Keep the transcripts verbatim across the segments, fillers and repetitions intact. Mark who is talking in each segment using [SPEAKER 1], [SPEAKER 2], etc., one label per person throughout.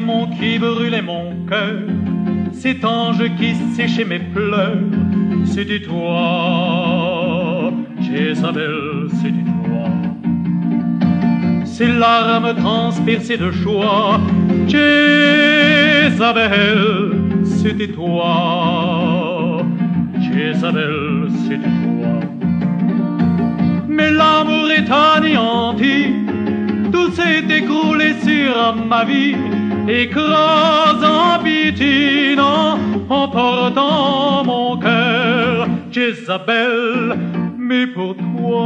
[SPEAKER 1] démon qui brûlait mon cœur, cet ange qui séchait mes pleurs, c'était toi, Jézabel, c'était toi. Ces larmes transpercées de joie, Jézabel, c'était toi, Jézabel, c'était toi. Mais l'amour est anéanti, tout s'est écroulé sur ma vie, écrasant, piétinant, emportant mon cœur, Jézabel. Mais pour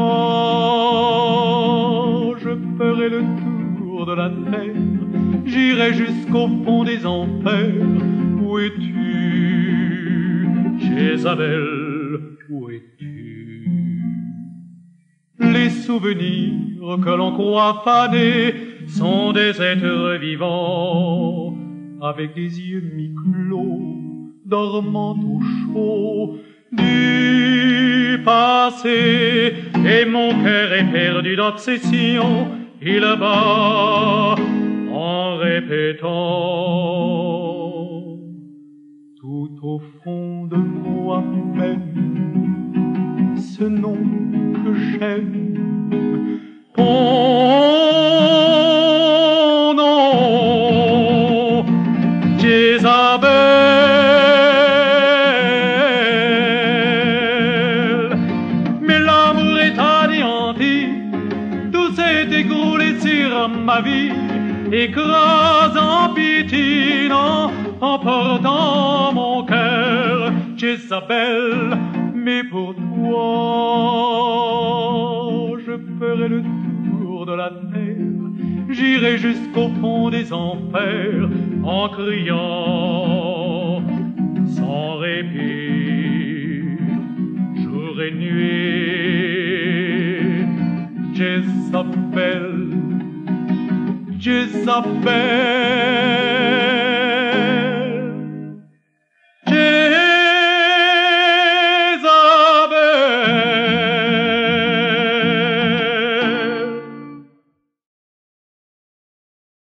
[SPEAKER 1] toi, je ferai le tour de la terre, j'irai jusqu'au fond des enfers. Où es-tu, Jézabel, où es-tu? Les souvenirs que l'on croit fanés sont des êtres vivants, avec des yeux mi-clos, dormant au chaud du passé. Et mon cœur est perdu d'obsession, il bat en répétant tout au fond de moi-même ce nom que j'aime, ton nom, Jézabel. Mais l'amour est anéanti, tout s'est écroulé sur ma vie, écrasant, piétinant, emportant mon cœur, Jézabel. Mais pour toi, je ferai le tour de la terre, j'irai jusqu'au fond des enfers, en criant sans répit, jour et nuit, Jézabel, Jézabel.